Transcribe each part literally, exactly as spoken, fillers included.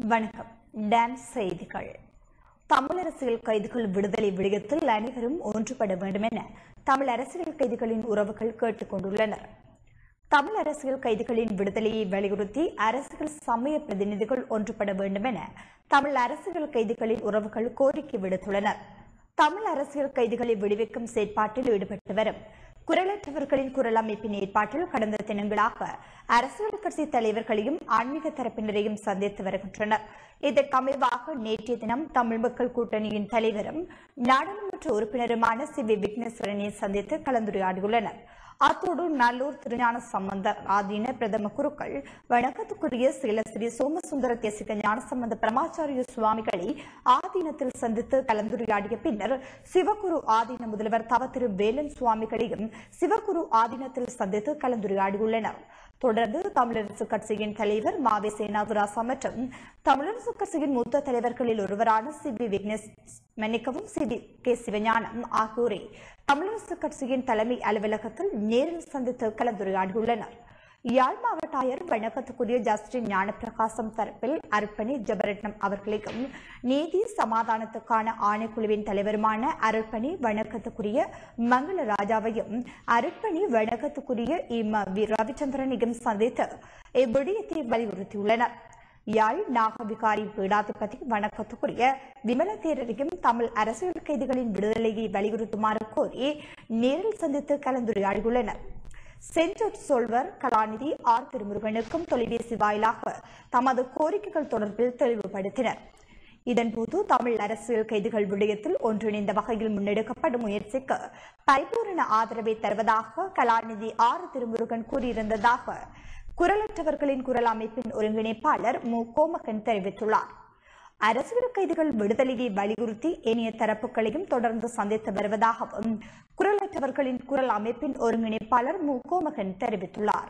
வணக்கம். டான்ஸ் செய்திகள். தமிழ் அரசியல் கைதிகள் விடுதலை விடயத்தில் அனைவரும் ஒன்றுபட வேண்டும் என தமிழ் அரசியல் கைதிகளின் உறவுகள் கேட்டுக் கொண்டுள்ளனர். தமிழ் அரசியல் கைதிகளின் விடுதலையை வலியுறுத்தி அரசியல் சமய பிரதிநிதிகள் ஒன்றுபட வேண்டும் என தமிழ் அரசியல் கைதிகளின் உறவுகள் கோரிக்கை விடுத்துள்ளனர். தமிழ் அரசியல் கைதிகளை விடுவிக்கும் செயற்பாட்டில் ஈடுபட்டு வரும் குரலற்றவர்களின் குரல் அமைப்பின் ஏற்பாட்டில் கடந்த தினங்களாக அரசியல் கட்சி தலைவர்களையும் ஆன்மீக தரப்பினரையும் சந்தித்து வருகின்றனர். இதற்கமைவாக நேற்றைய தினம் தமிழ் மக்கள் கூட்டணியின் தலைவரும் நாடாளுமன்ற உறுப்பினருமான சி வி விக்னேஸ்வரனை சந்தித்து கலந்துரையாடியுள்ளனர். அத்தோடு நல்லூர் திருஞான சம்பந்த ஆதீன பிரதம குருக்கள் வணக்கத்துக்குரிய சீலஸ்ரீ சோமசுந்தர தேசிக ஞானசம்பந்த பிரமாச்சாரிய சுவாமிகளை ஆதீனத்தில் சந்தித்து கலந்துரையாடிய பின்னர் சிவகுரு ஆதீன முதல்வர் தவ திரு வேலன் சுவாமிகளையும் சிவகுரு ஆதீனத்தில் சந்தித்து கலந்துரையாடியுள்ளனர். தொடர்ந்து தமிழரசு கட்சியின் தலைவர் மாவே சேனாதுராசா மற்றும் தமிழரசு கட்சியின் மூத்த தலைவர்களில் ஒருவரான சி வி விக்னேஷ் மன்னிக்கவும் சி வி கே சிவஞானம் ஆகியோரை தமிழரசு கட்சியின் தலைமை அலுவலகத்தில் நேரில் சந்தித்து கலந்துரையாடியுள்ளனர். யாழ் மாவட்ட ஆயர் வணக்கத்துக்குரிய ஜஸ்டின் ஞானப்பிரகாசம் தரப்பில் அருட்பணி ஜபரட்னம் அவர்களையும் நீதி சமாதானத்துக்கான ஆணைக்குழுவின் தலைவருமான அருட்பணி வணக்கத்துக்குரிய மங்கள ராஜாவையும் அருட்பணி வணக்கத்துக்குரிய இம வி ரவிச்சந்திரனையும் சந்தித்து இவ்விடயத்தை வலியுறுத்தியுள்ளனர். யாழ் நாகவிகாரி பீடாதிபதி வணக்கத்துக்குரிய விமல தேரரையும் தமிழ் அரசியல் கைதிகளின் விடுதலையை வலியுறுத்துமாறு கோரி நேரில் சந்தித்து கலந்துரையாடியுள்ளனர். சென்ட் சொல்வர் கலாநிதி ஆர் திருமுருகனுக்கும் தொலைபேசி வாயிலாக தமது கோரிக்கைகள் தொடர்பில் தெளிவுபடுத்தினர். இதன்போது தமிழ் அரசியல் கைதிகள் விடயத்தில் ஒன்றிணைந்த வகையில் முன்னெடுக்கப்படும் முயற்சிக்கு பரிபூரண ஆதரவை தருவதாக கலாநிதி ஆர் திருமுருகன் கூறியிருந்ததாக குரலற்றவர்களின் குரல் அமைப்பின் ஒருங்கிணைப்பாளர் மு கோமகன் தெரிவித்துள்ளார். அரசியல் கைதிகள் விடுதலையை வலியுறுத்தி ஏனைய தரப்புகளையும் தொடர்ந்து சந்தித்து வருவதாகவும் குரலற்றவர்களின் குரல் அமைப்பின் ஒருங்கிணைப்பாளர் மு கோமகன் தெரிவித்துள்ளார்.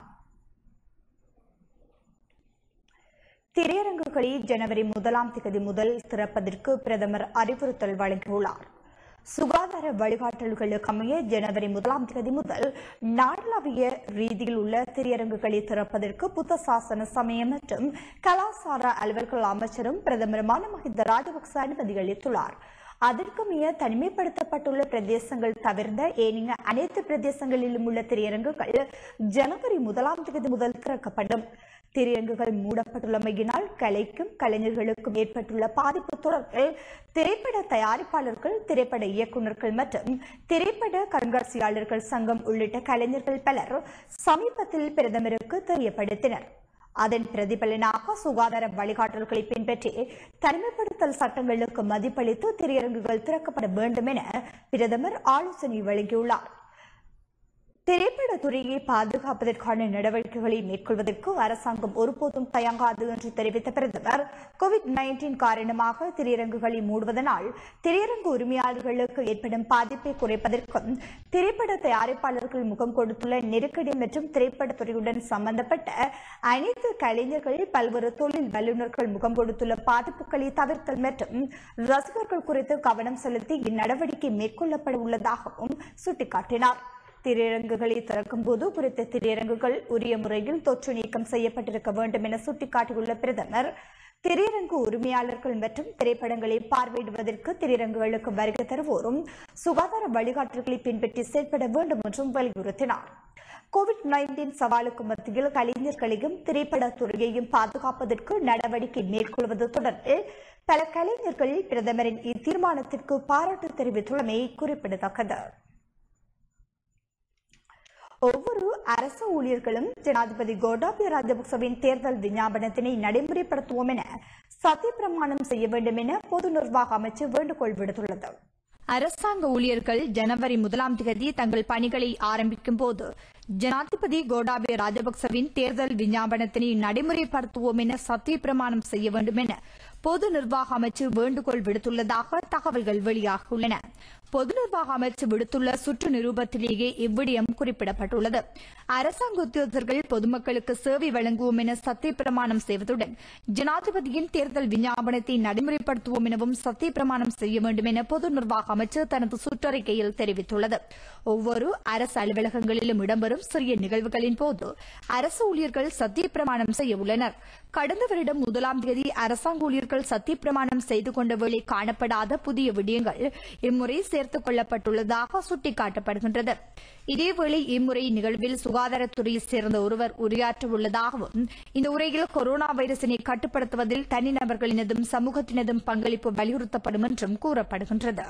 திரையரங்குகளை ஜனவரி முதலாம் தேதி முதல் திறப்பதற்கு பிரதமர் அறிவுறுத்தல் வழங்கியுள்ளார். சுகாதார வழிகாட்டல்களுக்கு அமைய ஜனவரி முதலாம் தேதி முதல் நாடளாவிய ரீதியில் உள்ள திரையரங்குகளை திறப்பதற்கு புத்த சாசன சமயம் மற்றும் கலாசார அலுவல்கள் அமைச்சரும் பிரதமருமான மஹிந்த ராஜபக்ச அனுமதி அளித்துள்ளார். அதற்குமைய தனிமைப்படுத்தப்பட்டுள்ள பிரதேசங்கள் தவிர்ந்த ஏனைய அனைத்து பிரதேசங்களிலும் உள்ள திரையரங்குகள் ஜனவரி முதலாம் தேதி முதல் திறக்கப்படும். திரையரங்குகள் மூடப்பட்டுள்ளமையினால் கலைக்கும் கலைஞர்களுக்கும் ஏற்பட்டுள்ள பாதிப்பு தொடர்பில் திரைப்பட தயாரிப்பாளர்கள், திரைப்பட இயக்குநர்கள் மற்றும் திரைப்பட கண்காட்சியாளர்கள் சங்கம் உள்ளிட்ட கலைஞர்கள் பலர் சமீபத்தில் பிரதமருக்கு தெரியப்படுத்தினர். அதன் பிரதிபலனாக சுகாதார வழிகாட்டல்களை பின்பற்றி தனிமைப்படுத்தல் சட்டங்களுக்கு மதிப்பளித்து திரையரங்குகள் திறக்கப்பட வேண்டும் என பிரதமர் ஆலோசனை வழங்கியுள்ளார். திரைப்பட துறையை பாதுகாப்பதற்கான நடவடிக்கைகளை மேற்கொள்வதற்கு அரசாங்கம் ஒருபோதும் தயங்காது என்று தெரிவித்த பிரதமர், கோவிட் நைன்டீன் காரணமாக திரையரங்குகளை மூடுவதனால் திரையரங்கு உரிமையாளர்களுக்கு ஏற்படும் பாதிப்பை குறைப்பதற்கும் திரைப்பட தயாரிப்பாளர்கள் முகம் கொடுத்துள்ள நெருக்கடி மற்றும் திரைப்படத்துறையுடன் சம்பந்தப்பட்ட அனைத்து கலைஞர்கள், பல்வேறு தொழில் வல்லுநர்கள் முகம் கொடுத்துள்ள பாதிப்புகளை தவிர்த்தல் மற்றும் ரசிகர்கள் குறித்து கவனம் செலுத்தி இந்நடவடிக்கை மேற்கொள்ளப்பட உள்ளதாகவும் சுட்டிக்காட்டினார். திரையரங்குகளை திறக்கும் போது குறித்த திரையரங்குகள் உரிய முறையில் தொற்று நீக்கம் செய்யப்பட்டிருக்க வேண்டும் என சுட்டிக்காட்டியுள்ள பிரதமர், திரையரங்கு உரிமையாளர்கள் மற்றும் திரைப்படங்களை பார்வையிடுவதற்கு திரையரங்குகளுக்கு வருகை தருவோரும் சுகாதார வழிகாட்டல்களை பின்பற்றி செயல்பட வேண்டும் என்றும் வலியுறுத்தினார். கோவிட் நைன்டீன் சவாலுக்கு மத்தியில் கலைஞர்களையும் திரைப்பட துறையையும் பாதுகாப்பதற்கு நடவடிக்கை மேற்கொள்வது தொடர்பில் பல கலைஞர்கள் பிரதமரின் இத்தீர்மானத்திற்கு பாராட்டு தெரிவித்துள்ளமை குறிப்பிடத்தக்கது. ஒவ்வொரு அரசு ஊழியர்களும் ஜனாதிபதி கோட்டாபய ராஜபக்சவின் தேர்தல் விஞ்ஞாபனத்தினை நடைமுறைப்படுத்துவோம் என சத்தியப்பிரமாணம் செய்ய வேண்டும் என பொது நிர்வாக அமைச்சு வேண்டுகோள் விடுத்துள்ளது. அரசாங்க ஊழியர்கள் ஜனவரி முதலாம் தேதி தங்கள் பணிகளை ஆரம்பிக்கும் போது ஜனாதிபதி கோட்டாபய ராஜபக்சவின் தேர்தல் விஞ்ஞாபனத்தினை நடைமுறைப்படுத்துவோம் என சத்தியப்பிரமாணம் செய்ய வேண்டும் என பொது நிர்வாக அமைச்சு வேண்டுகோள் விடுத்துள்ளதாக தகவல்கள் வெளியாகியுள்ளன. பொது நிர்வாக அமைச்சு விடுத்துள்ள சுற்று நிரூபத்திலேயே இவ்விடயம் குறிப்பிடப்பட்டுள்ளது. அரசாங்க உத்தியோகத்தர்கள் பொதுமக்களுக்கு சேவை வழங்குவோம் என சத்திய பிரமாணம் செய்வதுடன் ஜனாதிபதியின் தேர்தல் விஞ்ஞாபனத்தை நடைமுறைப்படுத்துவோம் எனவும் சத்திய பிரமாணம் செய்ய வேண்டும் என பொது நிர்வாக அமைச்சு தனது சுற்றறிக்கையில் தெரிவித்துள்ளது. ஒவ்வொரு அரசு அலுவலகங்களிலும் இடம்பெறும் சிறிய நிகழ்வுகளின் போது அரசு ஊழியர்கள் சத்திய பிரமாணம் செய்ய உள்ளனர். கடந்த வருடம் முதலாம் தேதி அரசாங்க ஊழியர்கள் சத்திய பிரமாணம் செய்து கொண்ட வேளை காணப்படாத புதிய விடயங்கள் இம்முறை சேர்த்துக் கொள்ளப்பட்டுள்ளதாக சுட்டிக்காட்டப்படுகின்றது. இதேவேளை இம்முறை நிகழ்வில் சுகாதாரத்துறையைச் சேர்ந்த ஒருவர் உரையாற்ற உள்ளதாகவும் இந்த உரையில் கொரோனா வைரசினை கட்டுப்படுத்துவதில் தனிநபர்களினதும் சமூகத்தினதும் பங்களிப்பு வலியுறுத்தப்படும் என்றும் கூறப்படுகின்றது.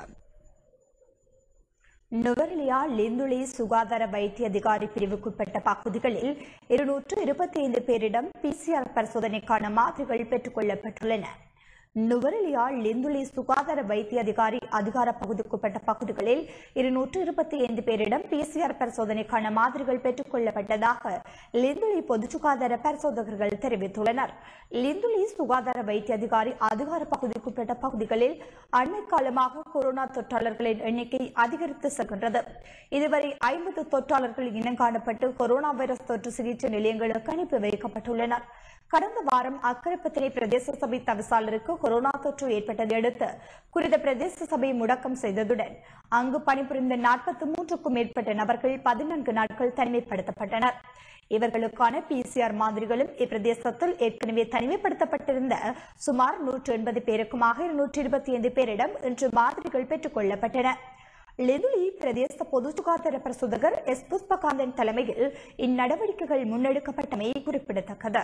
நுவரெலியா லிந்துளி சுகாதார வைத்திய அதிகாரி பிரிவுக்குட்பட்ட பகுதிகளில் இருநூற்று இருபத்தி ஐந்து பேரிடம் பிசிஆர் பரிசோதனைக்கான மாதிரிகள் பெற்றுக் கொள்ளப்பட்டுள்ளன. நுவரெலியா லிந்துளி சுகாதார வைத்திய அதிகாரி அதிகார பகுதிக்குட்பட்ட பகுதிகளில் இருநூற்று இருபத்தி ஐந்து பேரிடம் பிசிஆர் பரிசோதனைக்கான மாதிரிகள் பெற்றுக் கொள்ளப்பட்டதாக லிந்துளி பொது சுகாதார பரிசோதகர்கள் தெரிவித்துள்ளனர். லிந்துளி சுகாதார வைத்திய அதிகாரி அதிகார பகுதிக்குட்பட்ட பகுதிகளில் அண்மை காலமாக கொரோனா தொற்றாளர்களின் எண்ணிக்கை அதிகரித்து செல்கின்றது. இதுவரை ஐம்பது தொற்றாளர்கள் இனங்காணப்பட்டு கொரோனா வைரஸ் தொற்று சிகிச்சை நிலையங்களுக்கு அனுப்பி வைக்கப்பட்டுள்ளனர். கடந்த வாரம் அக்கரைப்பத்தினை பிரதேச சபை தவிசாளருக்கு கொரோனா தொற்று ஏற்பட்டதை அடுத்து குறித்த பிரதேச சபை முடக்கம் செய்ததுடன் அங்கு பணிபுரிந்த நாற்பத்தி மூன்றுக்கும் மேற்பட்ட நபர்கள் பதினான்கு நாட்கள் தனிமைப்படுத்தப்பட்டனர். இவர்களுக்கான பிசிஆர் மாதிரிகளும் இப்பிரதேசத்தில் ஏற்கனவே தனிமைப்படுத்தப்பட்டிருந்த சுமார் நூற்று எண்பது பேருக்குமாக இருநூற்றி இருபத்தி ஐந்து பேரிடம் இன்று மாதிரிகள் பெற்றுக் கொள்ளப்பட்டன. லிந்துளி பிரதேச பொது சுகாதார பரிசோதகர் எஸ் புஷ்பகாந்தன் தலைமையில் இந்நடவடிக்கைகள் முன்னெடுக்கப்பட்டமை குறிப்பிடத்தக்கது.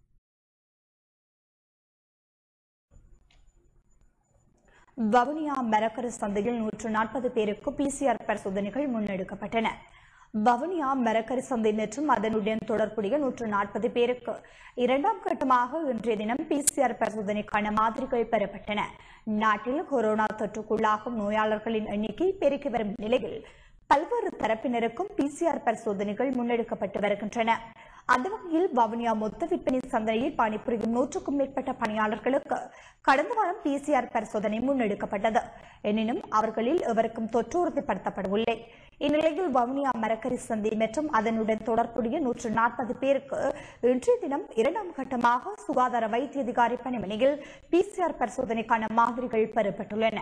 வவுனியா மரக்கரு சந்தையில் நூற்று நாற்பது பேருக்கு பிசிஆர் பரிசோதனைகள் முன்னெடுக்கப்பட்டன. வவுனியா மரக்கரு சந்தை மற்றும் அதனுடன் தொடர்புடைய நூற்று நாற்பது பேருக்கு இரண்டாம் கட்டமாக இன்றைய தினம் பிசிஆர் பரிசோதனைக்கான மாதிரிகள் பெறப்பட்டன. நாட்டில் கொரோனா தொற்றுக்குள்ளாகும் நோயாளர்களின் எண்ணிக்கை பெருகி வரும் நிலையில் பல்வேறு தரப்பினருக்கும் பிசிஆர் பரிசோதனைகள் முன்னெடுக்கப்பட்டு வருகின்றன. அந்த வகையில் வவுனியா மொத்த விற்பனை சந்தையில் பணிபுரியும் நூற்றுக்கும் மேற்பட்ட பணியாளர்களுக்கு கடந்த வாரம் பிசிஆர் பரிசோதனை முன்னெடுக்கப்பட்டது. எனினும் அவர்களில் எவருக்கும் தொற்று உறுதிப்படுத்தப்படவில்லை. இந்நிலையில் வவுனியா மரக்கரி சந்தை மற்றும் அதனுடன் தொடர்புடைய நூற்று நாற்பது பேருக்கு இன்றைய தினம் இரண்டாம் கட்டமாக சுகாதார வைத்திய அதிகாரி பணிமனையில் பிசிஆர் பரிசோதனைக்கான மாதிரிகள் பெறப்பட்டுள்ளன.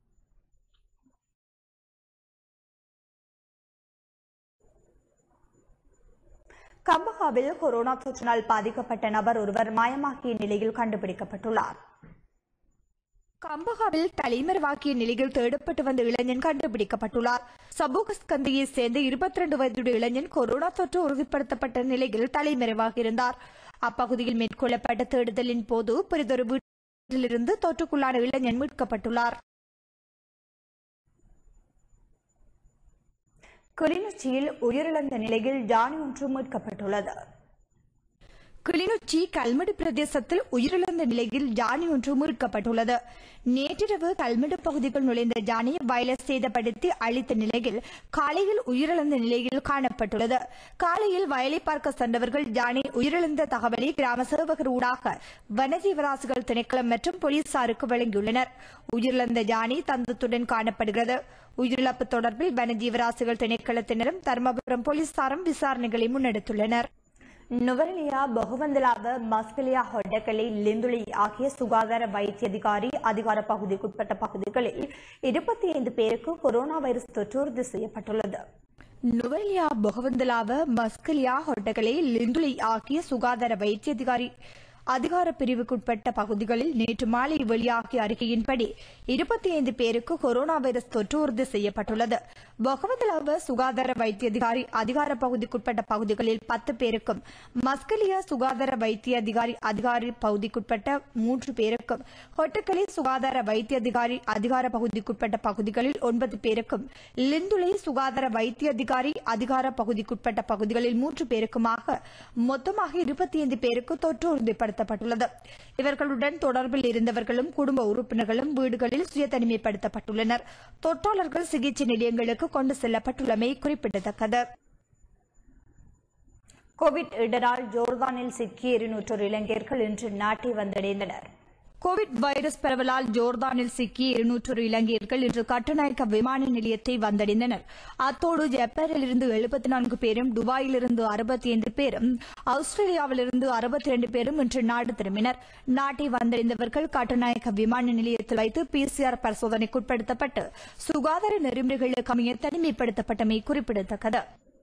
கம்பஹாவில் கொரோனா தொற்றினால் பாதிக்கப்பட்ட நபர் ஒருவர் மாயமாக்கிய நிலையில் கண்டுபிடிக்கப்பட்டுள்ளார். கம்பஹாவில் தலைமறைவாக்கிய நிலையில் தேடப்பட்டு வந்த இளைஞன் கண்டுபிடிக்கப்பட்டுள்ளார். சபூகஸ்கந்தியை சேர்ந்த இருபத்தி இரண்டு வயதுடைய இளைஞன் கொரோனா தொற்று உறுதிப்படுத்தப்பட்ட நிலையில் தலைமறைவாக இருந்தார். அப்பகுதியில் மேற்கொள்ளப்பட்ட தேடுதலின் போது பெரிதொரு வீட்டிலிருந்து தொற்றுக்குள்ளான இளைஞன் மீட்கப்பட்டுள்ளார். கிளிநொச்சியில் உயிரிழந்த நிலையில் யானை ஒன்று மீட்கப்பட்டுள்ளது. கிளிநொச்சி கல்மடு பிரதேசத்தில் உயிரிழந்த நிலையில் யானை ஒன்று மீட்கப்பட்டுள்ளது. நேற்றிரவு கல்மடு பகுதிக்குள் நுழைந்த யானையை வயலஸ் சேதப்படுத்தி அழித்த நிலையில் காலையில் உயிரிழந்த நிலையில் காணப்பட்டுள்ளது. காலையில் வயலை பார்க்க சென்றவர்கள் யானை உயிரிழந்த தகவலை கிராம சேவகர் ஊடாக வனஜீவராசிகள் திணைக்களம் மற்றும் போலீசாருக்கு வழங்கியுள்ளனர். உயிரிழந்த யானை தந்தத்துடன் காணப்படுகிறது. உயிரிழப்பு தொடர்பில் வனஜீவராசிகள் திணைக்களத்தினரும் தர்மபுரம் போலீசாரும் விசாரணைகளை முன்னெடுத்துள்ளனர். நுவரெலியா பொகவந்தலாவ மஸ்கலியா ஹொட்டக்கலை லிந்துளி ஆகிய சுகாதார வைத்திய அதிகாரி அதிகார பகுதிக்குட்பட்ட பகுதிகளில் இருபத்தி ஐந்து பேருக்கு கொரோனா வைரஸ் தொற்று உறுதி செய்யப்பட்டுள்ளது. நுவரெலியா பொகவந்தலாவ மஸ்கலியா ஹொட்டக்கலை லிந்துளி ஆகிய சுகாதார வைத்திய அதிகாரி அதிகார பிரிவுக்குட்பட்ட பகுதிகளில் நேற்று மாலை வெளியாகிய அறிக்கையின்படி இருபத்தி ஐந்து பேருக்கு கொரோனா வைரஸ் தொற்று உறுதி செய்யப்பட்டுள்ளது. பொகவந்தலாவ சுகாதார வைத்திய அதிகாரி அதிகார பகுதிக்குட்பட்ட பகுதிகளில் பத்து பேருக்கும் மஸ்கலியா சுகாதார வைத்திய அதிகாரி அதிகாரி பகுதிக்குட்பட்ட மூன்று பேருக்கும் ஹொட்டக்கலை சுகாதார வைத்திய அதிகாரி அதிகார பகுதிக்குட்பட்ட பகுதிகளில் ஒன்பது பேருக்கும் லிந்துளை சுகாதார வைத்திய அதிகாரி அதிகார பகுதிக்குட்பட்ட பகுதிகளில் மூன்று பேருக்குமாக மொத்தமாக இருபத்தி ஐந்து பேருக்கு தொற்று உறுதிப்படுத்த இவர்களுடன் தொடர்பில் இருந்தவர்களும் குடும்ப உறுப்பினர்களும் வீடுகளில் சுய தனிமைப்படுத்தப்பட்டுள்ளனர். தொற்றாளர்கள் சிகிச்சை நிலையங்களுக்கு கொண்டு செல்லப்பட்டுள்ளமை குறிப்பிடத்தக்கது. கோவிட் இடரால் ஜோர்தானில் சிக்கிய இருநூற்றொரு இளைஞர்கள் இன்று நாட்டை வந்தடைந்தனர். கோவிட் வைரஸ் பரவலால் ஜோர்தானில் சிக்கிய இருநூற்றொரு இலங்கையர்கள் இன்று கட்டுநாயக்க விமான நிலையத்தை வந்தடைந்தனர். அத்தோடு ஜப்பானிலிருந்து எழுபத்தி நான்கு பேரும், துபாயிலிருந்து அறுபத்தி ஐந்து பேரும், ஆஸ்திரேலியாவிலிருந்து அறுபத்தி இரண்டு பேரும் இன்று நாடு திரும்பினர். நாட்டை வந்தடைந்தவர்கள் கட்டுநாயக்க விமான நிலையத்தில் வைத்து பிசிஆர் பரிசோதனைக்குட்படுத்தப்பட்டு சுகாதார நெறிமுறைகளுக்கு அமைய தனிமைப்படுத்தப்பட்டமை குறிப்பிடத்தக்கது.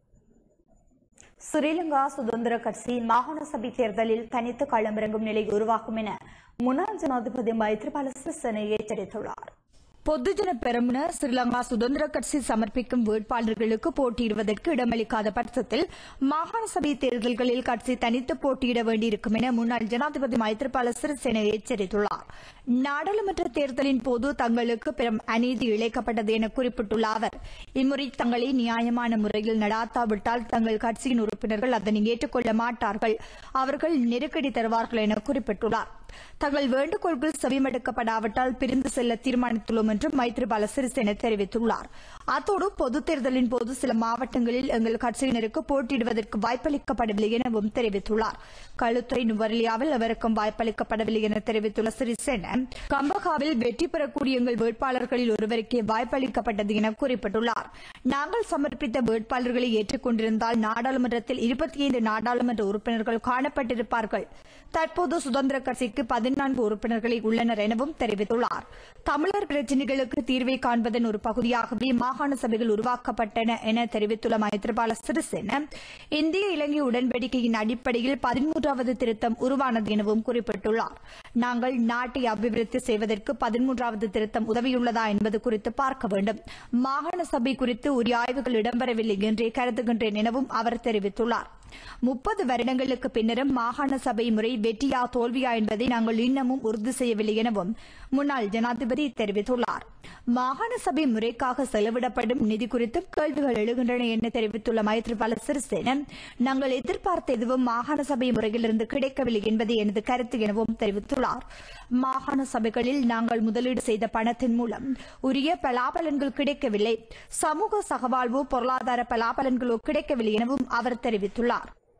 ஸ்ரீலங்கா சுதந்திர கட்சி மாகாண சபை தேர்தலில் தனித்து களமிறங்கும் நிலை உருவாகும் என முன்னாள் ஜனாதிபதி மைத்ரிபால சிறிசேன எச்சரித்துள்ளார். பொதுஜன பெரமுன ஸ்ரீலங்கா சுதந்திர கட்சி சமர்ப்பிக்கும் வேட்பாளர்களுக்கு போட்டியிடுவதற்கு இடமளிக்காத பட்சத்தில் மாகாண சபை தேர்தல்களில் கட்சி தனித்து போட்டியிட வேண்டியிருக்கும் என முன்னாள் ஜனாதிபதி மைத்ரிபால சிறிசேன எச்சரித்துள்ளார். நாடாளுமன்ற தேர்தலின் போது தங்களுக்கு பெரும் அநீதி இழைக்கப்பட்டது என குறிப்பிட்டுள்ள அவர், இம்முறை தங்களை நியாயமான முறையில் நடாத்தாவிட்டால் தங்கள் கட்சியின் உறுப்பினர்கள் அதனை ஏற்றுக்கொள்ள மாட்டார்கள், அவர்கள் நெருக்கடி தருவார்கள் என குறிப்பிட்டுள்ளார். தங்கள் வேண்டுகோள்கள் செவிமடுக்கப்படாவிட்டால் பிரிந்து செல்ல தீர்மானித்துள்ளோம் என்று மைத்ரிபால சிறிசேன தெரிவித்துள்ளார். அத்தோடு பொதுத் தேர்தலின் போது சில மாவட்டங்களில் எங்கள் கட்சியினருக்கு போட்டியிடுவதற்கு வாய்ப்பளிக்கப்படவில்லை எனவும் தெரிவித்துள்ளார். களுத்துறை நுவரெலியாவில் அவருக்கும் வாய்ப்பளிக்கப்படவில்லை என தெரிவித்துள்ள சிறிசேன, கம்பகாவில் வெற்றி பெறக்கூடிய எங்கள் வேட்பாளர்களில் ஒருவருக்கே வாய்ப்பளிக்கப்பட்டது என குறிப்பிட்டுள்ளார். நாங்கள் சமர்ப்பித்த வேட்பாளர்களை ஏற்றுக்கொண்டிருந்தால் நாடாளுமன்றத்தில் இருபத்தி ஐந்து நாடாளுமன்ற உறுப்பினர்கள் காணப்பட்டிருப்பார்கள். தற்போது சுதந்திர கட்சிக்கு பதினான்கு உறுப்பினர்களை உள்ளனர் எனவும் தெரிவித்துள்ளார். தமிழர் பிரச்சினைகளுக்கு தீர்வை காண்பதன் ஒரு பகுதியாகவே மாகாண சபைகள் உருவாக்கப்பட்டன என தெரிவித்துள்ள மைத்ரிபால சிறிசேன, இந்திய இலங்கை உடன்படிக்கையின் அடிப்படையில் பதிமூன்றாவது திருத்தம் உருவானது எனவும் குறிப்பிட்டுள்ளார். நாங்கள் நாட்டை அபிவிருத்தி செய்வதற்கு பதிமூன்றாவது திருத்தம் உதவியுள்ளதா என்பது குறித்து பார்க்க வேண்டும். மாகாண சபை குறித்து உரிய ஆய்வுகள் இடம்பெறவில்லை என்றே கருதுகின்றேன் எனவும் அவர் தெரிவித்துள்ளார். முப்பது வருடங்களுக்கு பின்னரும் மாகாண சபை முறை வெற்றியா தோல்வியா என்பதை நாங்கள் இன்னமும் உறுதி செய்யவில்லை எனவும் முன்னாள் ஜனாதிபதி தெரிவித்துள்ளார். மாகாண சபை முறைக்காக செலவிடப்படும் நிதி குறித்தும் கேள்விகள் எழுகின்றன என தெரிவித்துள்ள மைத்ரிபால சிறிசேன, நாங்கள் எதிர்பார்த்த எதுவும் மாகாண சபை முறையிலிருந்து கிடைக்கவில்லை என்பது எனது கருத்து எனவும் தெரிவித்துள்ளார். மாகாண சபைகளில் நாங்கள் முதலீடு செய்த பணத்தின் மூலம் உரிய பலாபலன்கள் கிடைக்கவில்லை, சமூக சகவாழ்வு பொருளாதார பலாபலன்களோ கிடைக்கவில்லை எனவும் அவர் தெரிவித்துள்ளார்.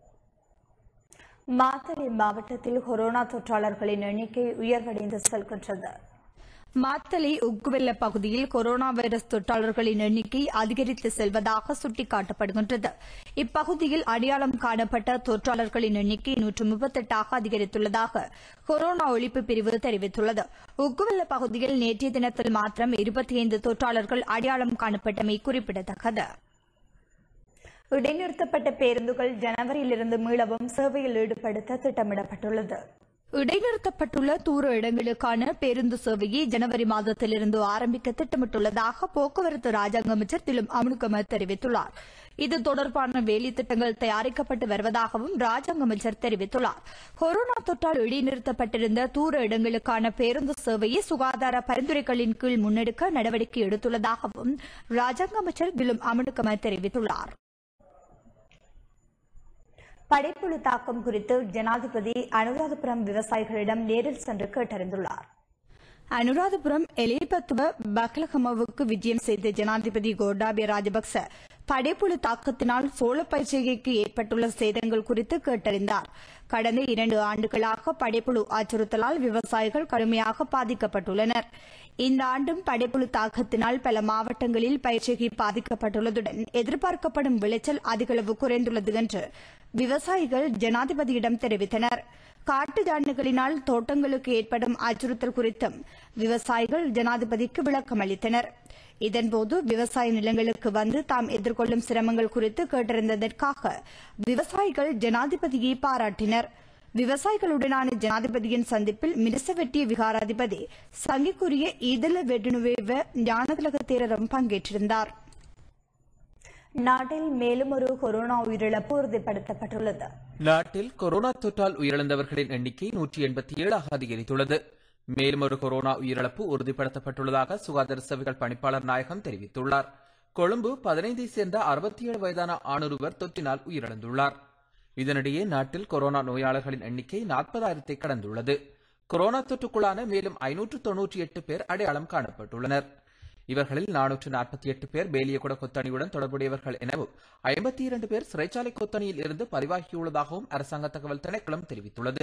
மாத்தளை மாவட்டத்தில் கொரோனா தொற்றாளர்களின் எண்ணிக்கை உயர்வடைந்து செல்கின்றது. மாத்தளை உக்குவெல்ல பகுதியில் கொரோனா வைரஸ் தொற்றாளர்களின் எண்ணிக்கை அதிகரித்து செல்வதாக சுட்டிக்காட்டப்படுகின்றது. இப்பகுதியில் அடையாளம் காணப்பட்ட தொற்றாளர்களின் எண்ணிக்கை நூற்று முப்பத்தெட்டாக அதிகரித்துள்ளதாக கொரோனா ஒழிப்பு பிரிவு தெரிவித்துள்ளது. உக்குவெல்ல பகுதியில் நேற்றைய தினத்தில் மாத்திரம் இருபத்தி ஐந்து தொற்றாளர்கள் அடையாளம் காணப்பட்டமை குறிப்பிடத்தக்கது. இடைநிறுத்தப்பட்ட பேருந்துகள் ஜனவரியிலிருந்து மீளவும் சேவையில் ஈடுபடுத்த திட்டமிடப்பட்டுள்ளது. இடைநிறுத்தப்பட்டுள்ள தூர இடங்களுக்கான பேருந்து சேவையை ஜனவரி மாதத்திலிருந்து ஆரம்பிக்க திட்டமிட்டுள்ளதாக போக்குவரத்து ராஜாங்க அமைச்சர் திலும் அமுனுகம தெரிவித்துள்ளார். இது தொடர்பான வேலை திட்டங்கள் தயாரிக்கப்பட்டு வருவதாகவும் ராஜாங்க அமைச்சர் தெரிவித்துள்ளார். கொரோனா தொற்றால் இடைநிறுத்தப்பட்டிருந்த தூர இடங்களுக்கான பேருந்து சேவையை சுகாதார பரிந்துரைகளின் கீழ் முன்னெடுக்க நடவடிக்கை எடுத்துள்ளதாகவும் ராஜாங்க அமைச்சர் திலும் அமுனுகம தெரிவித்துள்ளார். படைப்புழு தாக்கம் குறித்து ஜனாதிபதி அனுராதபுரம் விவசாயிகளிடம் நேரில் சென்று கேட்டறிந்துள்ளார். அனுராதபுரம் எலிபத்துவ பக்லகமவுக்கு விஜயம் செய்த ஜனாதிபதி கோட்டாபய ராஜபக்ச படைப்புழு தாக்கத்தினால் சோள பயிர்ச்செய்கைக்கு ஏற்பட்டுள்ள சேதங்கள் குறித்து கேட்டறிந்தார். கடந்த இரண்டு ஆண்டுகளாக படைப்புழு அச்சுறுத்தலால் விவசாயிகள் கடுமையாக பாதிக்கப்பட்டுள்ளனர். இந்த ஆண்டும் படைப்புழு தாக்கத்தினால் பல மாவட்டங்களில் பயிர்ச்செய்கை பாதிக்கப்பட்டுள்ளதுடன் எதிர்பார்க்கப்படும் விளைச்சல் அதிகளவு குறைந்துள்ளது என்று விவசாயிகள் ஜனாதிபதியிடம் தெரிவித்தனர். காட்டு யானைகளினால் தோட்டங்களுக்கு ஏற்படும் அச்சுறுத்தல் குறித்தும் விவசாயிகள் ஜனாதிபதிக்கு விளக்கம் அளித்தனர். இதன்போது விவசாய நிலங்களுக்கு வந்து தாம் எதிர்கொள்ளும் சிரமங்கள் குறித்து கேட்டறிந்ததற்காக விவசாயிகள் ஜனாதிபதியை பாராட்டினர். விவசாயிகளுடனான ஜனாதிபதியின் சந்திப்பில் மிரிசவெட்டிய விகாராதிபதி சங்கிக்குரிய ஈதல வெடுனுவேவ ஞானதிலக தேரரும் பங்கேற்றிருந்தார். நாட்டில் மேலும் ஒரு கொரோனா உயிரிழப்பு உறுதிப்படுத்தப்பட்டுள்ளது. நாட்டில் கொரோனா தொற்றால் உயிரிழந்தவர்களின் எண்ணிக்கை நூற்றி எண்பத்தி ஏழாக அதிகரித்துள்ளது. மேலும் ஒரு கொரோனா உயிரிழப்பு உறுதிப்படுத்தப்பட்டுள்ளதாக சுகாதார சேவைகள் பணிப்பாளர் நாயகம் தெரிவித்துள்ளார். கொழும்பு பதினைந்தை சேர்ந்த அறுபத்தி ஏழு வயதான ஆணொருவர் தொற்றினால் உயிரிழந்துள்ளார். இதனிடையே நாட்டில் கொரோனா நோயாளர்களின் எண்ணிக்கை நாற்பதாயிரத்தை கடந்துள்ளது. கொரோனா தொற்றுக்குள்ளான மேலும் ஐநூற்று தொன்னூற்றி எட்டு பேர் அடையாளம் காணப்பட்டுள்ளனர். இவர்களில் நானூற்று நாற்பத்தி எட்டு பேர் பேலியகுட கொத்தணியுடன் தொடர்புடையவர்கள் எனவும் ஐம்பத்தி இரண்டு பேர் சிறைச்சாலை கொத்தணியில் இருந்து பதிவாகியுள்ளதாகவும் அரசாங்க தகவல் திணைக்களம் தெரிவித்துள்ளது.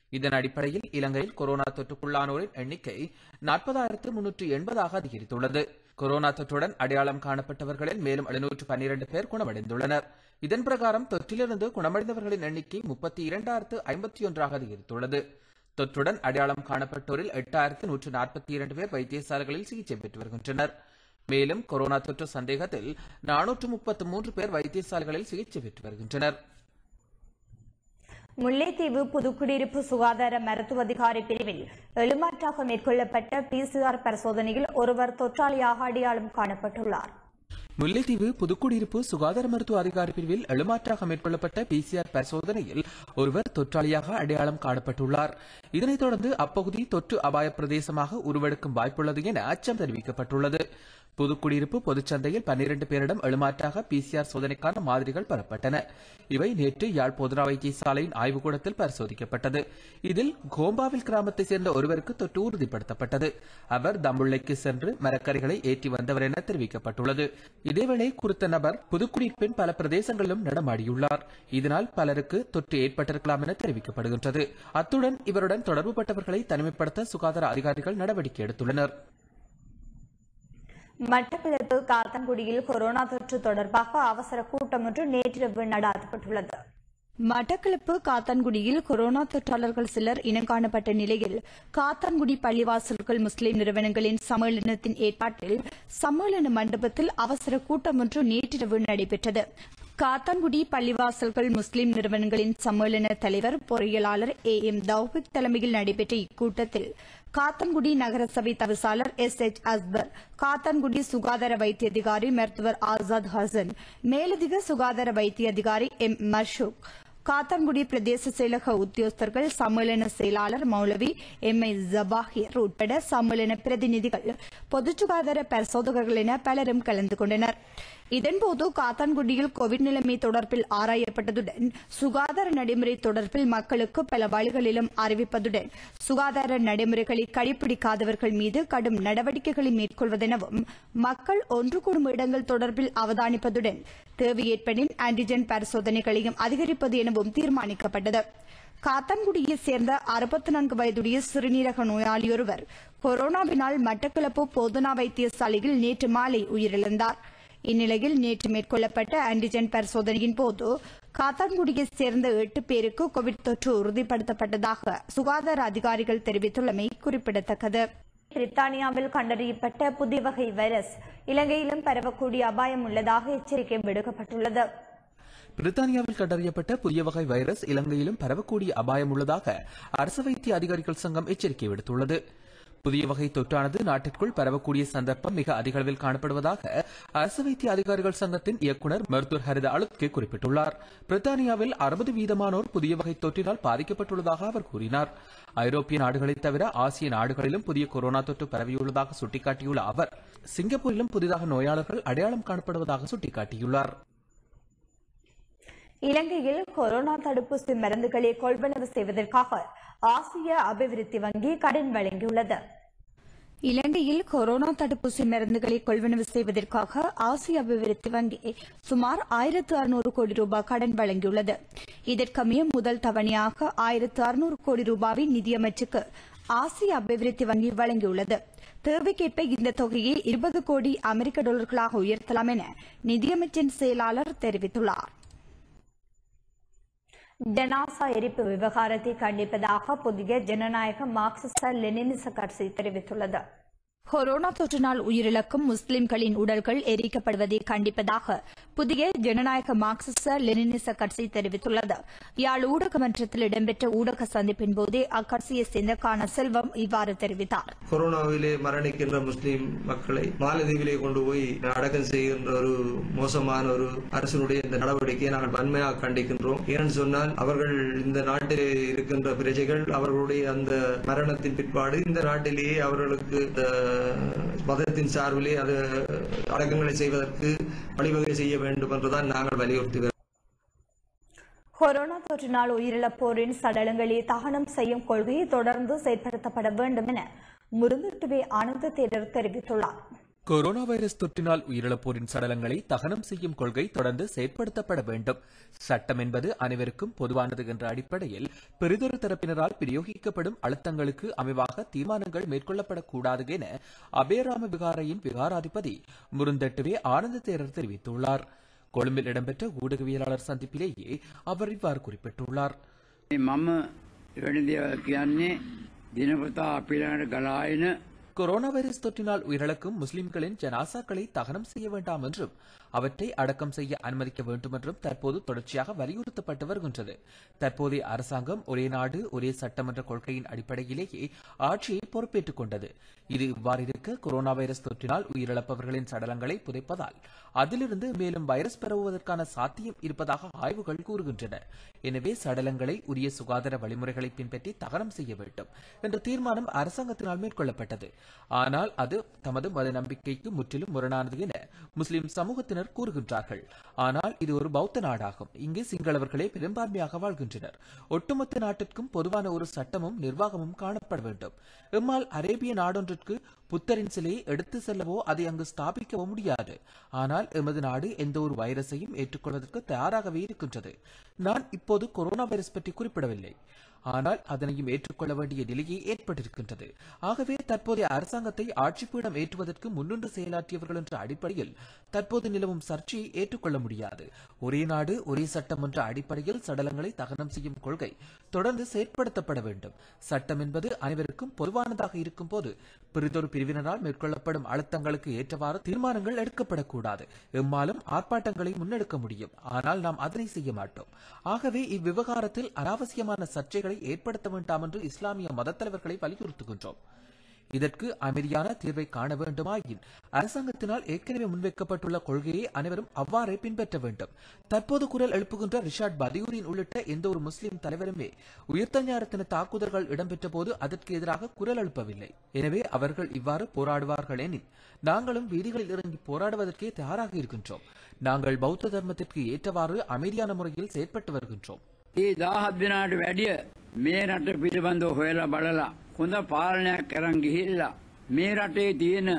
இதன் அடிப்படையில் இலங்கையில் கொரோனா தொற்றுக்குள்ளானோரின் எண்ணிக்கை நாற்பதாயிரத்து முன்னூற்று எண்பதாக அதிகரித்துள்ளது. கொரோனா தொற்றுடன் அடையாளம் காணப்பட்டவர்களில் மேலும் எழுநூற்று பன்னிரண்டு பேர் குணமடைந்துள்ளனர். இதன் பிரகாரம் தொற்றிலிருந்து குணமடைந்தவர்களின் எண்ணிக்கை முப்பத்தி இரண்டாயிரத்து ஐம்பத்தி ஒன்றாக அதிகரித்துள்ளது. தொற்றுடன் அடையாளம் காணப்பட்டோரில் எட்டாயிரத்து நூற்று நாற்பத்தி இரண்டு பேர் வைத்தியசாலைகளில் சிகிச்சை பெற்று வருகின்றனர். மேலும் கொரோனா தொற்று சந்தேகத்தில் நானூற்று முப்பத்து மூன்று பேர் வைத்தியசாலைகளில் சிகிச்சை பெற்று வருகின்றனர். முல்லைத்தீவு புதுக்குடியிருப்பு சுகாதார மருத்துவ அதிகாரி பிரிவில் எழுமாற்றாக மேற்கொள்ளப்பட்ட பிசிஆர் பரிசோதனையில் ஒருவர் தொற்றாளியாக அடையாளம் காணப்பட்டுள்ளார். முல்லைத்தீவு புதுக்குடியிருப்பு சுகாதார மருத்துவ அதிகாரி பிரிவில் எழுமாற்றாக மேற்கொள்ளப்பட்ட பிசிஆர் பரிசோதனையில் ஒருவர் தொற்றாளியாக அடையாளம் காணப்பட்டுள்ளார். இதனைத் தொடர்ந்து அப்பகுதி தொற்று அபாய பிரதேசமாக உருவெடுக்கும் வாய்ப்புள்ளது என அச்சம் தெரிவிக்கப்பட்டுள்ளது. புதுக்குடியிருப்பு பொதுச்சந்தையில் பன்னிரண்டு பேரிடம் எழுமாற்றாக பிசிஆர் சோதனைக்கான மாதிரிகள் பெறப்பட்டன. இவை நேற்று யாழ் பொதுரா வைத்தியசாலையின் ஆய்வுக்கூடத்தில் பரிசோதிக்கப்பட்டது. இதில் கோம்பாவில் கிராமத்தைச் சேர்ந்த ஒருவருக்கு தொற்று உறுதிப்படுத்தப்பட்டது. அவர் தம்புள்ளைக்கு சென்று மரக்கறிகளை ஏற்றி வந்தவர் என தெரிவிக்கப்பட்டுள்ளது. இதேவேளை குறித்த நபர் புதுக்குடியிருப்பின் பல பிரதேசங்களிலும் நடமாடியுள்ளார். இதனால் பலருக்கு தொற்று ஏற்பட்டிருக்கலாம் என தெரிவிக்கப்படுகின்றது. அத்துடன் இவருடன் தொடர்புபட்டவர்களை தனிமைப்படுத்த சுகாதார அதிகாரிகள் நடவடிக்கை எடுத்துள்ளனர். மட்டக்களப்பு காத்தான்குடியில் கொரோனா தொற்று தொடர்பாக அவசர கூட்டம் ஒன்று நேற்றிரவு நடாத்தப்பட்டுள்ளது. மட்டக்களப்பு காத்தான்குடியில் கொரோனா தொற்றாளர்கள் சிலர் இனம் காணப்பட்ட நிலையில் காத்தான்குடி பள்ளிவாசல்கள் முஸ்லிம் நிறுவனங்களின் சம்மேளனத்தின் ஏற்பாட்டில் சம்மேளன மண்டபத்தில் அவசர கூட்டம் ஒன்று நேற்றிரவு நடைபெற்றது. காத்தான்குடி பள்ளிவாசல்கள் முஸ்லிம் நிறுவனங்களின் சம்மேளன தலைவர் பொறியியலாளர் ஏ எம் தௌபிக் தலைமையில் நடைபெற்ற இக்கூட்டத்தில் காத்தான்குடி நகரசபை தவிசாளர் எஸ் எச் அஸ்பர், காத்தான்குடி சுகாதார வைத்திய அதிகாரி மருத்துவர் ஆசாத் ஹசன், மேலதிக சுகாதார வைத்திய அதிகாரி எம் மர்ஷூக், காத்தான்குடி பிரதேச செயலக உத்தியோகஸ்தர்கள், சம்மேளன செயலாளர் மௌலவி எம் ஐ ஜபாஹிர் உட்பட சம்மேளன பிரதிநிதிகள், பொது சுகாதார பரிசோதகர்கள் என பலரும் கலந்து கொண்டனர். இதன்போது காத்தான்குடியில் கோவிட் நிலைமை தொடர்பில் ஆராயப்பட்டதுடன் சுகாதார நடைமுறை தொடர்பில் மக்களுக்கு பல வழிகளிலும் அறிவிப்பதுடன் சுகாதார நடைமுறைகளை கடைபிடிக்காதவர்கள் மீது கடும் நடவடிக்கைகளை மேற்கொள்வதெனவும் மக்கள் ஒன்று கூடும் இடங்கள் தொடர்பில் அவதானிப்பதுடன் தேவையேற்பனின் ஆன்டிஜென் பரிசோதனைகளையும் அதிகரிப்பது எனவும் தீர்மானிக்கப்பட்டது. காத்தான்குடியைச் சேர்ந்த அறுபத்தி நான்கு வயதுடைய சிறுநீரக நோயாளியொருவர் கொரோனாவினால் மட்டக்களப்பு போதனா வைத்தியசாலையில் நேற்று மாலை உயிரிழந்தார். இந்நிலையில் நேற்று மேற்கொள்ளப்பட்ட ஆன்டிஜென் பரிசோதனையின் போது காத்தான்குடியைச் சேர்ந்த எட்டு பேருக்கு கோவிட் தொற்று உறுதிப்படுத்தப்பட்டதாக சுகாதார அதிகாரிகள் தெரிவித்துள்ளமை குறிப்பிடத்தக்கது. பிரித்தானியாவில் கண்டறியப்பட்ட புதிய வகை வைரஸ் இலங்கையிலும் பரவக்கூடிய அபாயம் உள்ளதாக எச்சரிக்கை விடுக்கப்பட்டுள்ளது. பிரித்தானியாவில் கண்டறியப்பட்ட புதிய வகை வைரஸ் இலங்கையிலும் பரவக்கூடிய அபாயம் உள்ளதாக அரசு வைத்திய அதிகாரிகள் சங்கம் எச்சரிக்கை விடுத்துள்ளது. புதிய வகை தொற்றானது நாட்டிற்குள் பரவக்கூடிய சந்தர்ப்பம் மிக அதிக அளவில் காணப்படுவதாக அரசு வைத்திய அதிகாரிகள் சங்கத்தின் இயக்குநர் மருத்துவர் ஹரித அலுத்கே குறிப்பிட்டுள்ளார். பிரித்தானியாவில் அறுபது வீதமானோர் புதிய வகை தொற்றினால் பாதிக்கப்பட்டுள்ளதாக அவர் கூறினார். ஐரோப்பிய நாடுகளைத் தவிர ஆசிய நாடுகளிலும் புதிய கொரோனா தொற்று பரவியுள்ளதாக சுட்டிக்காட்டியுள்ள அவர் சிங்கப்பூரிலும் புதிதாக நோயாளர்கள் அடையாளம் காணப்படுவதாக சுட்டிக்காட்டியுள்ளார். இலங்கையில் கொரோனா தடுப்பூசி மருந்துகளை கொள்வனவு செய்வதற்காக ஆசிய அபிவிருத்தி வங்கி கடன் வழங்கியுள்ளது. இலங்கையில் கொரோனா தடுப்பூசி மருந்துகளை கொள்வனவு செய்வதற்காக ஆசிய அபிவிருத்தி வங்கி சுமார் ஆயிரத்து அறுநூறு கோடி ரூபாய் கடன் வழங்கியுள்ளது. இதற்கமைய முதல் தவணையாக ஆயிரத்து அறுநூறு கோடி ரூபாவை நிதியமைச்சுக்கு ஆசிய அபிவிருத்தி வங்கி வழங்கியுள்ளது. தேவைக்கேற்ப இந்த தொகையை இருபது கோடி அமெரிக்க டாலர்களாக உயர்த்தலாம் என நிதியமைச்சின் செயலாளர் தெரிவித்துள்ளார். ஜனாசா எரிப்பு விவகாரத்தை கண்டிப்பதாக புதிய ஜனநாயக மார்க்சிஸ்ட் லெனினிச கட்சி தெரிவித்துள்ளது. கொரோனா தொற்றினால் உயிரிழக்கும் முஸ்லிம்களின் உடல்கள் எரிக்கப்படுவதை கண்டிப்பதாக புதிய ஜனநாயக மார்க்சிஸ்ட் லெனினிச கட்சி தெரிவித்துள்ளது. யாழ் ஊடக மன்றத்தில் இடம்பெற்ற ஊடக சந்திப்பின் போதே அக்கட்சியை சேர்ந்த கான செல்வம் இவ்வாறு தெரிவித்தார். கொரோனாவிலே மரணிக்கின்ற முஸ்லிம் மக்களை மாலதீவிலே கொண்டு போய் அடக்கம் செய்கின்ற ஒரு மோசமான ஒரு அரசினுடைய இந்த நடவடிக்கையை நாங்கள் வன்மையாக கண்டிக்கின்றோம். ஏன்னு சொன்னால் அவர்கள் இந்த நாட்டிலே இருக்கின்ற பிரஜைகள் அவர்களுடைய அந்த மரணத்தின் பிற்பாடு இந்த நாட்டிலேயே அவர்களுக்கு மதத்தின் சார்பிலே அது அடக்கங்களை செய்வதற்கு வழிவகை செய்ய வேண்டும் என்றுதான் நாங்கள் வலியுறுத்துகிறோம். கொரோனா தொற்றினால் உயிரிழப்போரின் சடலங்களை தகனம் செய்யும் கொள்கையை தொடர்ந்து செயல்படுத்தப்பட வேண்டும் என முருங்கட்டுவே ஆனந்த தேரர் தெரிவித்துள்ளார். கொரோனா வைரஸ் தொற்றினால் உயிரிழப்போரின் சடலங்களை தகனம் செய்யும் கொள்கை தொடர்ந்து செயற்படுத்தப்பட வேண்டும். சட்டம் என்பது அனைவருக்கும் பொதுவானது என்ற அடிப்படையில் பெரிதொரு தரப்பினரால் பிரயோகிக்கப்படும் அழுத்தங்களுக்கு அமைவாக தீர்மானங்கள் மேற்கொள்ளப்படக்கூடாது என அபேராம விகாரையின் விகாராதிபதி முருந்தட்டுவே ஆனந்த தேரர் தெரிவித்துள்ளார். கொழும்பில் இடம்பெற்ற ஊடகவியலாளர் சந்திப்பிலேயே அவர் இவ்வாறு குறிப்பிட்டுள்ளார். கொரோனா வைரஸ் தொற்றினால் உயிரிழக்கும் முஸ்லிம்களின் ஜனாசாக்களை தகனம் செய்ய வேண்டாம் என்றும் அவற்றை அடக்கம் செய்ய அனுமதிக்க வேண்டும் என்றும் தற்போது தொடர்ச்சியாக வலியுறுத்தப்பட்டு வருகின்றது. தற்போதைய அரசாங்கம் ஒரே நாடு ஒரே சட்டமன்ற கொள்கையின் அடிப்படையிலேயே ஆட்சியை பொறுப்பேற்றுக் கொண்டது. இது இவ்வாறு இருக்க கொரோனா வைரஸ் தொற்றினால் உயிரிழப்பவர்களின் சடலங்களை புதைப்பதால் அதிலிருந்து மேலும் வைரஸ் பரவுவதற்கான சாத்தியம் இருப்பதாக ஆய்வுகள் கூறுகின்றன. எனவே சடலங்களை உரிய சுகாதார வழிமுறைகளை பின்பற்றி தகனம் செய்ய வேண்டும் என்ற தீர்மானம் அரசாங்கத்தினால் மேற்கொள்ளப்பட்டது. ஆனால் அது தமது மத நம்பிக்கைக்கு முற்றிலும் முரணானது என முஸ்லிம் சமூகத்தினர் கூறுகின்றார்கள். ஆனால் இது ஒரு பௌத்த நாடாகும். இங்கு சிங்களவர்களே பெரும்பான்மையாக வாழ்கின்றனர். ஒட்டுமொத்த நாட்டிற்கும் பொதுவான ஒரு சட்டமும் நிர்வாகமும் காணப்பட வேண்டும். எம்மால் அரேபிய நாடொன்றிற்கு புத்தரின் சிலையை எடுத்து செல்லவோ அதை அங்கு ஸ்தாபிக்கவோ முடியாது. ஆனால் எமது நாடு எந்த ஒரு வைரஸையும் ஏற்றுக்கொள்வதற்கு தயாராகவே இருக்கின்றது. நான் இப்போது கொரோனா வைரஸ் பற்றி குறிப்பிடவில்லை, ஆனால் அதனையும் ஏற்றுக்கொள்ள வேண்டிய நிலையே ஏற்பட்டிருக்கின்றது. ஆகவே தற்போதைய அரசாங்கத்தை ஆட்சிப்பீடம் ஏற்றுவதற்கு முன்னின்று செயலாற்றியவர்கள் என்ற அடிப்படையில் தற்போது நிலவும் சர்ச்சையை ஏற்றுக்கொள்ள முடியாது. ஒரே நாடு ஒரே சட்டம் என்ற அடிப்படையில் சடலங்களை தகனம் செய்யும் கொள்கை தொடர்ந்து செயற்படுத்தப்பட வேண்டும். சட்டம் என்பது அனைவருக்கும் பொதுவானதாக இருக்கும் போது பிறிதொரு பிரிவினரால் மேற்கொள்ளப்படும் அழுத்தங்களுக்கு ஏற்றவாறு தீர்மானங்கள் எடுக்கப்படக்கூடாது. எம்மாலும் ஆர்ப்பாட்டங்களை முன்னெடுக்க முடியும், ஆனால் நாம் அதனை செய்ய மாட்டோம். ஆகவே இவ்விவகாரத்தில் அனாவசியமான சர்ச்சைகளை ஏற்படுத்த வேண்டாம் என்று இஸ்லாமிய மத தலைவர்களை வலியுறுத்துகின்றோம். இதற்கு அமைதியான தீர்வை காண வேண்டுமாயின் அரசாங்கத்தினால் ஏற்கனவே முன்வைக்கப்பட்டுள்ள கொள்கையை அனைவரும் அவ்வாறே பின்பற்ற வேண்டும். தற்போது குரல் எழுப்புகின்ற ரிஷாட் பதியுதீன் உள்ளிட்ட எந்த ஒரு முஸ்லிம் தலைவருமே உயிர்த்தஞானத்தின தாக்குதல்கள் இடம்பெற்ற போது அதற்கு எதிராக குரல் எழுப்பவில்லை. எனவே அவர்கள் இவ்வாறு போராடுவார்கள் எனில் நாங்களும் வீதிகளில் இறங்கி போராடுவதற்கே தயாராக இருக்கின்றோம். நாங்கள் பௌத்த தர்மத்திற்கு ஏற்றவாறு அமைதியான முறையில் செயற்பட்டு வருகின்றோம். මේ රට පිළිබඳව හොයලා බලලා හොඳ පාලනයක් කරන් ගිහිල්ලා මේ රටේ තියෙන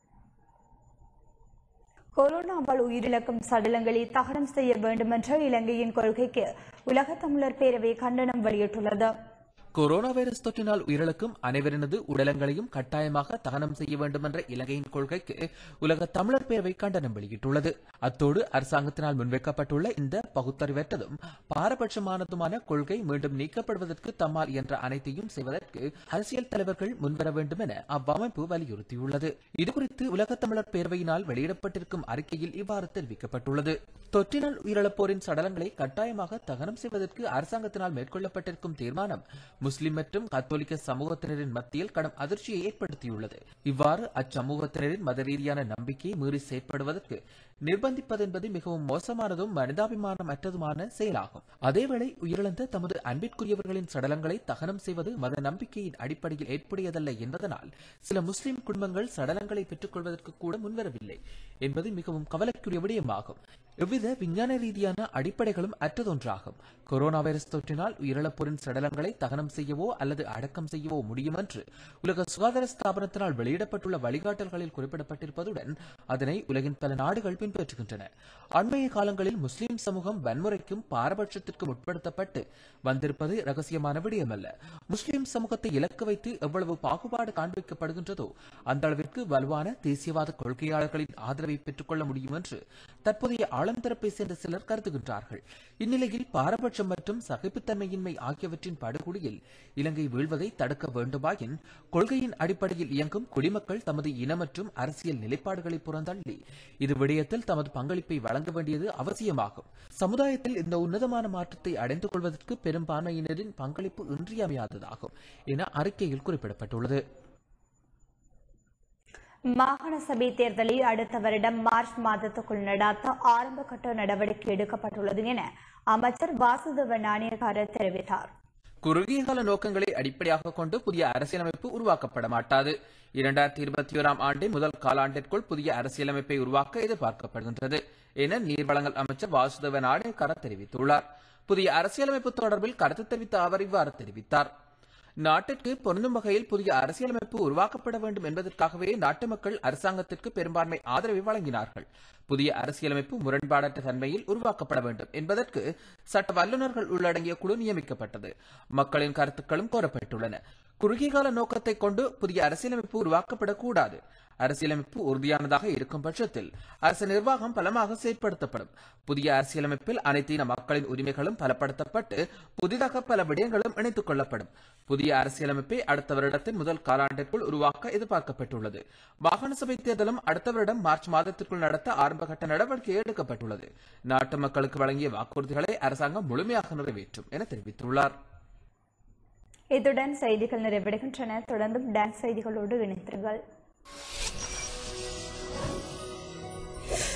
கொரோனாவால் உயிரிழக்கும் சடலங்களை தகனம் செய்ய வேண்டும் என்ற இலங்கையின் கொள்கைக்கு உலக தமிழர் பேரவை கண்டனம் வெளியிட்டுள்ளது. கொரோனா வைரஸ் தொற்றினால் உயிரிழக்கும் அனைவரினது உடலங்களையும் கட்டாயமாக தகனம் செய்ய வேண்டும் என்ற இலங்கையின் கொள்கைக்கு உலக தமிழர் பேரவை கண்டனம் வெளியிட்டுள்ளது. அத்தோடு அரசாங்கத்தினால் முன்வைக்கப்பட்டுள்ள இந்த பகுத்தறிவற்றதும் பாரபட்சமானதுமான கொள்கை மீண்டும் நீக்கப்படுவதற்கு தம்மால் என்ற அனைத்தையும் செய்வதற்கு அரசியல் தலைவர்கள் முன்வர வேண்டும் என அவ்வமைப்பு வலியுறுத்தியுள்ளது. இதுகுறித்து உலக தமிழர் பேரவையினால் வெளியிடப்பட்டிருக்கும் அறிக்கையில் இவ்வாறு தெரிவிக்கப்பட்டுள்ளது. தொற்றினால் உயிரிழப்போரின் சடலங்களை கட்டாயமாக தகனம் செய்வதற்கு அரசாங்கத்தினால் மேற்கொள்ளப்பட்டிருக்கும் தீர்மானம் முஸ்லிம் மற்றும் கத்தோலிக்க சமூகத்தினரின் மத்தியில் கடும் அதிர்ச்சியை ஏற்படுத்தியுள்ளது. இவ்வாறு அச்சமூகத்தினரின் மத ரீதியான நம்பிக்கையை மீறி செயற்படுவதற்கு நிர்பந்திப்பது என்பது மிகவும் மோசமானதும் மனிதாபிமானம் அற்றதுமான செயலாகும். அதேவேளை உயிரிழந்த தமது அன்பிற்குரியவர்களின் சடலங்களை தகனம் செய்வது மத நம்பிக்கையின் அடிப்படையில் ஏற்புடையதல்ல என்பதனால் சில முஸ்லிம் குடும்பங்கள் சடலங்களை பெற்றுக் கொள்வதற்கு கூட முன்வரவில்லை என்பது மிகவும் கவலைக்குரிய விடயமாகும். எவ்வித விஞ்ஞான ரீதியான அடிப்படைகளும் அற்றதொன்றாகும். கொரோனா வைரஸ் தொற்றினால் உயிரிழப்போரின் சடலங்களை தகனம் செய்யவோ அல்லது அடக்கம் செய்யவோ முடியும் என்று உலக சுகாதார ஸ்தாபனத்தினால் வெளியிடப்பட்டுள்ள வழிகாட்டல்களில் குறிப்பிடப்பட்டிருப்பதுடன் அதனை உலகின் பல நாடுகள் பின்பற்றுகின்றன. அண்மைய காலங்களில் முஸ்லிம் சமூகம் வன்முறைக்கும் பாரபட்சத்திற்கும் உட்படுத்தப்பட்டு வந்திருப்பது ரகசியமான விடயமல்ல. முஸ்லிம் சமூகத்தை இலக்கு வைத்து எவ்வளவு பாகுபாடு காண்பிக்கப்படுகின்றதோ அந்த அளவிற்கு வலுவான தேசியவாத கொள்கையாளர்களின் ஆதரவை பெற்றுக் கொள்ள முடியும் என்று தற்போதைய ஆளும் தரப்பை சேர்ந்த சிலர் கருதுகின்றார்கள். இந்நிலையில் பாரபட்சம் மற்றும் சகிப்புத்தன்மையின்மை ஆகியவற்றின் படுகொலியில் இலங்கை வீழ்வதை தடுக்க வேண்டுமாயின் கொள்கையின் அடிப்படையில் இயங்கும் குடிமக்கள் தமது இன மற்றும் அரசியல் நிலைப்பாடுகளை புறந்தள்ளி இது விடயத்தில் தமது பங்களிப்பை வழங்க வேண்டியது அவசியமாகும். சமுதாயத்தில் இந்த உன்னதமான மாற்றத்தை அடைந்து கொள்வதற்கு பெரும்பான்மையினரின் பங்களிப்பு இன்றியமையாததாகும் என அறிக்கையில் குறிப்பிடப்பட்டுள்ளது. மாகாண சபை தேர்தலை அடுத்த வருடம் மார்ச் மாதத்துக்குள் நடாத்த ஆரம்ப கட்ட நடவடிக்கை எடுக்கப்பட்டுள்ளது என அமைச்சர் வாசுதேவ நாணயக்கார தெரிவித்தார். குறுகிய கால நோக்கங்களை அடிப்படையாக கொண்டு புதிய அரசியலமைப்பு உருவாக்கப்பட மாட்டாது. இரண்டாயிரத்தி இருபத்தி ஓராம் ஆண்டின் முதல் காலாண்டிற்குள் புதிய அரசியலமைப்பை உருவாக்க எதிர்பார்க்கப்படுகின்றது என நீர்வளங்கள் அமைச்சர் வாசுதேவ நாணயக்கார தெரிவித்துள்ளார். புதிய அரசியலமைப்பு தொடர்பில் கருத்து தெரிவித்த அவர் இவ்வாறு தெரிவித்தார். நாட்டிற்கு பொருந்தும் வகையில் புதிய அரசியலமைப்பு உருவாக்கப்பட வேண்டும் என்பதற்காகவே நாட்டு மக்கள் அரசாங்கத்திற்கு பெரும்பான்மை ஆதரவை வழங்கினார்கள். புதிய அரசியலமைப்பு முரண்பாடற்ற தன்மையில் உருவாக்கப்பட வேண்டும் என்பதற்கு சட்ட வல்லுநர்கள் உள்ளடங்கிய குழு நியமிக்கப்பட்டது. மக்களின் கருத்துக்களும் கோரப்பட்டுள்ளன. குறுகிய கால நோக்கத்தை கொண்டு புதிய அரசியலமைப்பு உருவாக்கப்படக்கூடாது. அரசியலமைப்பு உறுதியானதாக இருக்கும் பட்சத்தில் அரசு நிர்வாகம் பலமாக செயற்படுத்தப்படும். புதிய அரசியலமைப்பில் அனைத்தின மக்களின் உரிமைகளும் பலப்படுத்தப்பட்டு புதிதாக பல விடயங்களும் இணைத்துக் கொள்ளப்படும். புதிய அரசியலமைப்பை அடுத்த வருடத்தின் முதல் காலாண்டிற்குள் உருவாக்க எதிர்பார்க்கப்பட்டுள்ளது. மாகாண சபை தேர்தலும் அடுத்த வருடம் மார்ச் மாதத்திற்குள் நடத்த ஆரம்பகட்ட நடவடிக்கை எடுக்கப்பட்டுள்ளது. நாட்டு மக்களுக்கு வழங்கிய வாக்குறுதிகளை அரசாங்கம் முழுமையாக நிறைவேற்றும் என தெரிவித்துள்ளார். இத்துடன் செய்திகள் நிறைவடைகின்றன. தொடர்ந்தும் டான்ஸ் செய்திகளோடு இணைந்திருங்கள்.